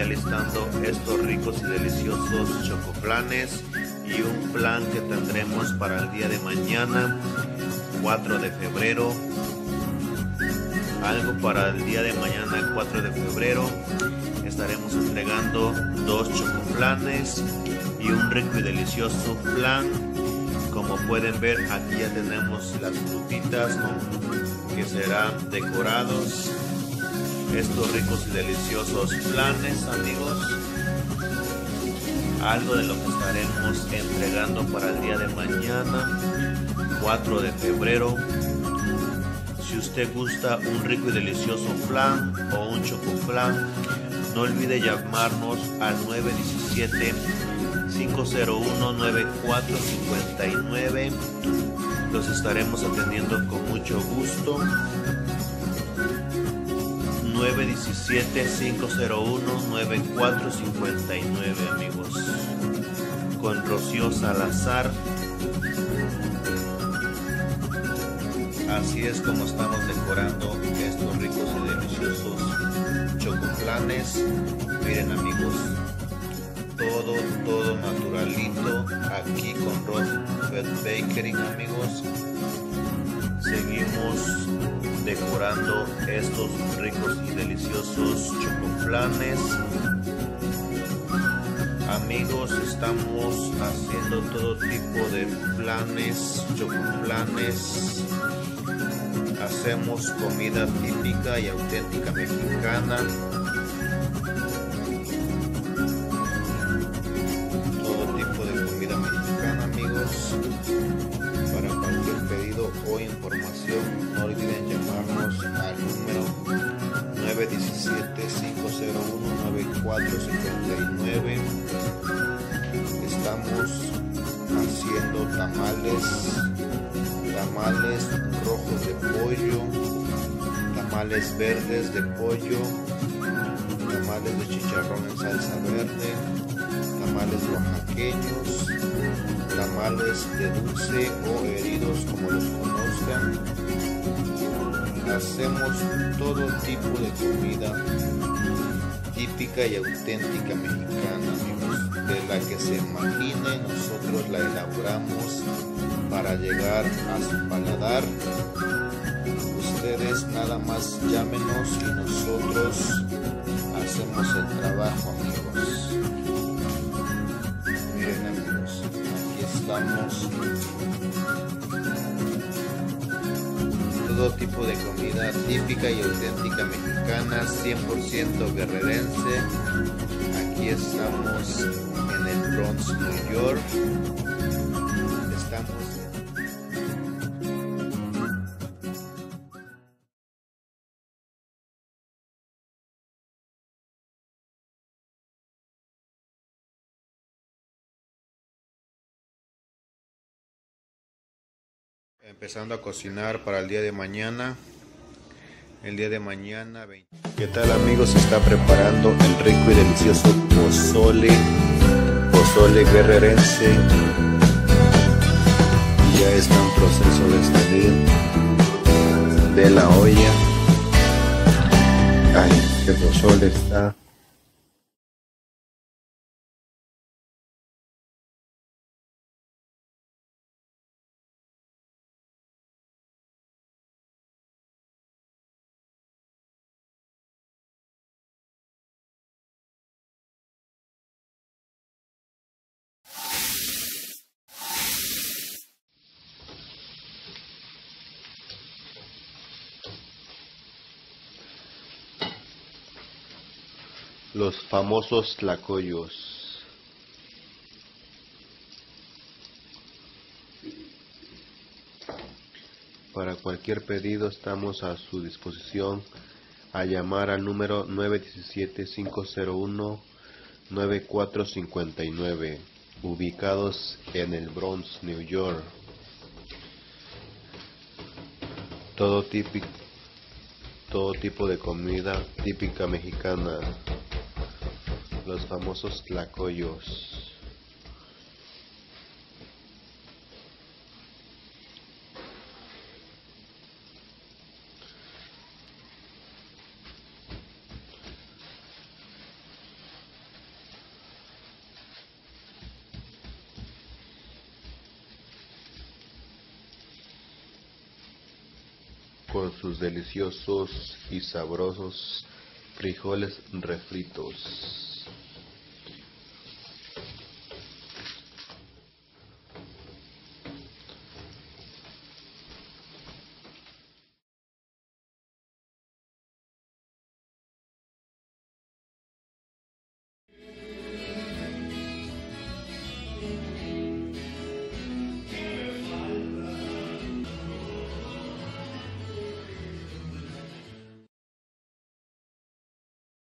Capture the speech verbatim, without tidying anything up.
alistando estos ricos y deliciosos chocoplanes y un plan que tendremos para el día de mañana, cuatro de febrero. Algo para el día de mañana, cuatro de febrero. Estaremos entregando dos chocoplanes y un rico y delicioso plan. Como pueden ver, aquí ya tenemos las frutitas que serán decorados. Estos ricos y deliciosos planes, amigos. Algo de lo que estaremos entregando para el día de mañana, cuatro de febrero. Si usted gusta un rico y delicioso flan o un chocoflan, no olvide llamarnos al nueve uno siete, cinco cero uno, nueve cuatro cinco nueve. Los estaremos atendiendo con mucho gusto. nueve uno siete, cinco cero uno, nueve cuatro cinco nueve, amigos. Con Rocío Salazar. Así es como estamos decorando estos ricos y deliciosos chocoplanes. Miren, amigos, todo, todo naturalito aquí con Rosebud Bakery, amigos. Seguimos decorando estos ricos y deliciosos chocoplanes. Amigos, estamos haciendo todo tipo de planes, chocoplanes. Hacemos comida típica y auténtica mexicana. Todo tipo de comida mexicana, amigos. Para cualquier pedido o información, no olviden llamarnos al número nueve uno siete, cinco cero uno, nueve cuatro cinco nueve. Estamos haciendo tamales, tamales rojos de pollo, tamales verdes de pollo, tamales de chicharrón en salsa verde, tamales oaxaqueños, tamales de dulce o heridos, como los conozcan. Hacemos todo tipo de comida típica y auténtica mexicana, amigos. De la que se imagine, nosotros la elaboramos para llegar a su paladar. Ustedes nada más llámenos y nosotros hacemos el trabajo, amigos. Miren, amigos, aquí estamos. Todo tipo de comida típica y auténtica mexicana, cien por ciento guerrerense. Aquí estamos en el Bronx, New York. Estamos empezando a cocinar para el día de mañana. El día de mañana. ¿Qué tal, amigos? Se está preparando el rico y delicioso pozole, pozole guerrerense. Ya está en proceso de salir de la olla. Ay, qué pozole está. Los famosos tlacoyos. Para cualquier pedido estamos a su disposición. A llamar al número nueve uno siete, cinco cero uno, nueve cuatro cinco nueve, ubicados en el Bronx, New York. Todo típico, todo tipo de comida típica mexicana. Los famosos tlacoyos. con sus deliciosos y sabrosos frijoles refritos.